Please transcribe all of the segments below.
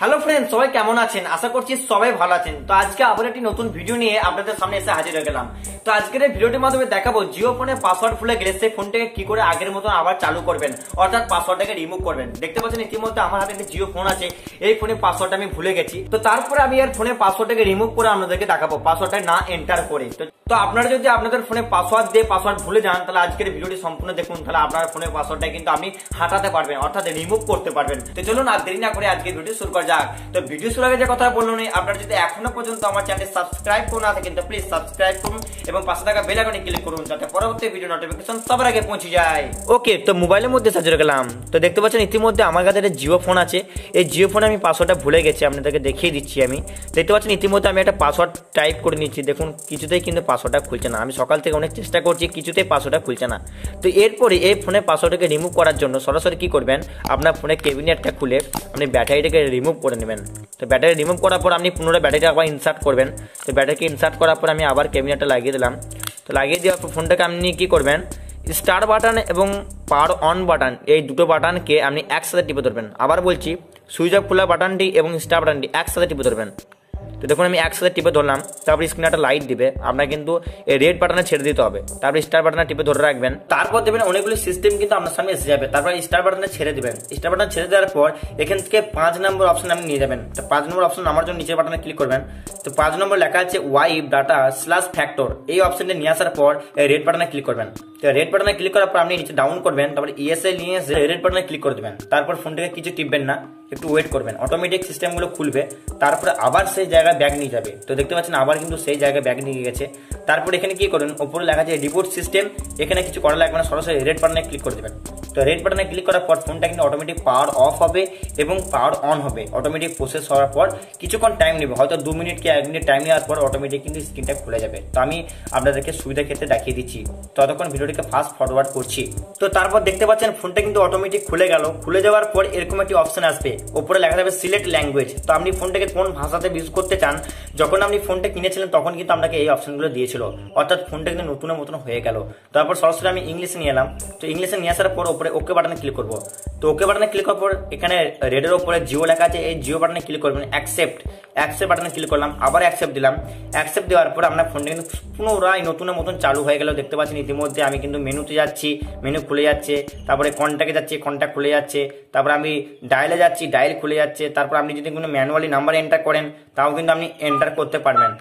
Hello friends, সবাই কেমন আছেন? আশা করছি সবাই ভালো আছেন। তো আজকে আবার একটি নতুন ভিডিও নিয়ে আপনাদের সামনে এসে হাজির হয়ে গেলাম। তো আজকের এই ভিডিওটির মাধ্যমে দেখাবো জিও ফোনে পাসওয়ার্ড ভুলে গেলে সেই ফোনটাকে কি করে আগের মতো আবার চালু করবেন, অর্থাৎ পাসওয়ার্ডটাকে রিমুভ করবেন। দেখতে পাচ্ছেন ইতিমধ্যে আমার হাতে একটি জিও ফোন আছে, এই ফোনে পাসওয়ার্ডটা আমি ভুলে গেছি। তো তারপরে আমি এর ফোনে পাসওয়ার্ডটাকে রিমুভ করে আপনাদেরকে দেখাবো পাসওয়ার্ডটা না এন্টার করে। তো আপনারা যদি আপনাদের ফোনে পাসওয়ার্ড দিয়ে পাসওয়ার্ড ভুলে যান, তাহলে আজকের ভিডিওটি সম্পূর্ণ দেখুন, তাহলে আপনার ফোনের পাসওয়ার্ডটা কিন্তু আপনি হাঁটাতে পারবেন, অর্থাৎ রিমুভ করতে পারবেন। তো চলুন আর দেরি না করে আজকের ভিডিও শুরু করা যাক। তো ভিডিও শুরু আগে যে কথা বললো নেই, আপনারা যদি এখনো পর্যন্ত আমার চ্যানেল সাবস্ক্রাইব করে না থাকেন তো প্লিজ সাবস্ক্রাইব করুন এবং পাশে থাকা বেল আইকনে ক্লিক করুন, যাতে পরবর্তী ভিডিও নোটিফিকেশন সবার আগে পৌঁছে যায়। ওকে, তো মোবাইলের মধ্যে সাজিয়ে গেলাম। তো দেখতে পাচ্ছেন ইতিমধ্যে আমার কাছে একটা জিও ফোন আছে। এই জিও ফোনে আমি পাসওয়ার্ডটা ভুলে গেছি, আপনাদেরকে দেখিয়ে দিচ্ছি। আমি দেখতে পাচ্ছেন ইতিমধ্যে আমি একটা পাসওয়ার্ড টাইপ করে নিচ্ছি। দেখুন কিছুতেই কিন্তু পাসওয়ার্ডটা খুলছে না। আমি সকাল থেকে অনেক চেষ্টা করছি, কিছুতেই পাসওয়ার্ডটা খুলছে না। তো এরপরে এই ফোনের পাসওয়ার্ডটাকে রিমুভ করার জন্য সরাসরি কি করবেন, আপনার ফোনের ক্যাবিনেটটা খুলে আপনি ব্যাটারিটাকে রিমুভ করে নেবেন। তো ব্যাটারি রিমুভ করার পর আপনি পুনরায় ব্যাটারিটা আবার ইনসার্ট করবেন। তো ব্যাটারিকে ইনসার্ট করার পর আমি আবার ক্যাবিনেটটা লাগিয়ে দিলাম। তো লাগিয়ে দেওয়ার পর ফোনটাকে আপনি কি করবেন, স্টার্ট বাটন এবং পাওয়ার অন বাটন এই দুটো বাটনকে আপনি একসাথে টিপে ধরবেন। আবার বলছি, সুইচ অফ খোলা বাটনটি এবং স্টার্ট বাটনটি একসাথে টিপে ধরবেন। তো দেখুন আমি একসাথে টিপে ধরলাম, তারপর স্ক্রিনে একটা লাইট দিবে, আপনার কিন্তু এই রেড বাটনে ছেড়ে দিতে হবে। তারপর স্টার বাটনে টিপে ধরে রাখবেন, তারপর দেবেন অনেকগুলো সিস্টেম কিন্তু আপনার সামনে এসে যাবে। তারপর স্টার বাটনে ছেড়ে দিবেন। স্টার বাটনে ছেড়ে দেওয়ার পর এখান থেকে 5 নম্বর অপশন আপনি নিয়ে যাবেন। তো 5 নম্বর অপশন নামার জন্য নিচের বাটনে ক্লিক করবেন। তো 5 নম্বর লেখা আছে ওয়াইপ ডাটা স্ল্যাশ ফ্যাক্টর, এই অপশনটা নিয়ে আসার পর রেড বাটনে ক্লিক করবেন। তো রেড বাটনে ক্লিক করার পর আপনি নিচে ডাউন করবেন, তারপর ইএসএ নিয়ে এসে রেড বাটনে ক্লিক করে দেবেন। তারপর ফোনটাকে কিছু টিপবেন না, একটু ওয়েট করবেন, অটোমেটিক সিস্টেমগুলো খুলবে, তারপরে আবার সেই জায়গায় ব্যাগ নিয়ে যাবে। তো দেখতে পাচ্ছেন আবার কিন্তু সেই জায়গায় ব্যাগ নিয়ে গেছে। তারপর এখানে কি করবেন, উপরে লেখা আছে রিপোর্ট সিস্টেম, এখানে কিছু করা লাগবে না, সরাসরি রেড বাটনে ক্লিক করে দেবেন। তো রেড বাটনে ক্লিক করার পর ফোনটা কিন্তু অটোমেটিক পাওয়ার অফ হবে এবং পাওয়ার অন হবে। অটোমেটিক প্রসেস হওয়ার পর কিছুক্ষণ টাইম নেবে, হয়তো 2 মিনিট কি 1 মিনিট টাইম নেওয়ার পর অটোমেটিক কিন্তু স্ক্রিনটা খুলে যাবে। তো আমি আপনাদেরকে সুবিধা ক্ষেত্রে দেখিয়ে দিচ্ছি, ততক্ষণ ভিডিওটিকে ফাস্ট ফরওয়ার্ড করছি। তো তারপর দেখতে পাচ্ছেন ফোনটা কিন্তু অটোমেটিক খুলে গেল। খুলে যাওয়ার পর এরকম একটি অপশন আসবে, উপরে লেখা যাবে সিলেক্ট ল্যাঙ্গুয়েজ। তো আপনি ফোনটাকে কোন ভাষাতে ইউজ করতে চান, যখন আপনি ফোনটা কিনেছিলেন তখন কিন্তু আপনাকে এই অপশনগুলো দিয়েছিল, অর্থাৎ ফোনটা কিন্তু নতুনের মতন হয়ে গেল। তারপর সরাসরি আমি ইংলিশে নিয়ে এলাম। তো ইংলিশে নিয়ে আসার পর উপরে ওকে বাটনে ক্লিক করবো। তো ওকে বাটনে ক্লিক করার পর এখানে রেডের উপরে জিও লেখা আছে, এই জিও বাটনে ক্লিক করবেন। অ্যাকসেপ্ট বাটনে ক্লিক করলাম, আবার অ্যাকসেপ্ট দিলাম। অ্যাকসেপ্ট দেওয়ার পর আপনার ফোনটা কিন্তু পুনরায় নতুনের মতন চালু হয়ে গেল। দেখতে পাচ্ছেন ইতিমধ্যে আমি কিন্তু মেনুতে যাচ্ছি, মেনু খুলে যাচ্ছে, তারপরে কন্ট্যাক্টে যাচ্ছি, কন্ট্যাক্ট খুলে যাচ্ছে, তারপর আমি ডায়ালে যাচ্ছি, ডায়াল খুলে যাচ্ছে। তারপর আপনি যদি কোনো ম্যানুয়ালি নাম্বার এন্টার করেন তাও কিন্তু আপনি এন্টার করতে পারবেন।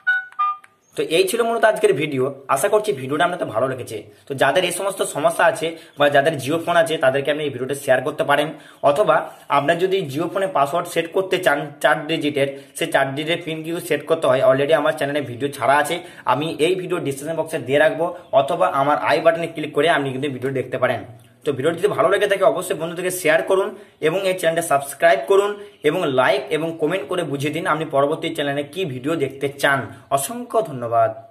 তো এই ছিল মূলত আজকের ভিডিও। আশা করছি ভিডিওটা আপনাদের ভালো লেগেছে। তো যাদের এই সমস্ত সমস্যা আছে বা যাদের জিও ফোন আছে তাদেরকে আপনি এই ভিডিওটা শেয়ার করতে পারেন, অথবা আপনার যদি জিও ফোনে পাসওয়ার্ড সেট করতে চান 4 ডিজিটের, সেই 4 ডিজিটের পিন কিন্তু সেট করতে হয়। অলরেডি আমার চ্যানেলে ভিডিও ছাড়া আছে, আমি এই ভিডিও ডিসক্রিপশন বক্সে দিয়ে রাখবো, অথবা আমার আই বাটনে ক্লিক করে আপনি কিন্তু ভিডিও দেখতে পারেন। তো ভিডিওটি যদি ভালো লেগে থাকে অবশ্যই বন্ধুদেরকে শেয়ার করুন এবং এই চ্যানেলটা সাবস্ক্রাইব করুন এবং লাইক এবং কমেন্ট করে বুঝিয়ে দিন আপনি পরবর্তী চ্যানেলে কি ভিডিও দেখতে চান। অসংখ্য ধন্যবাদ।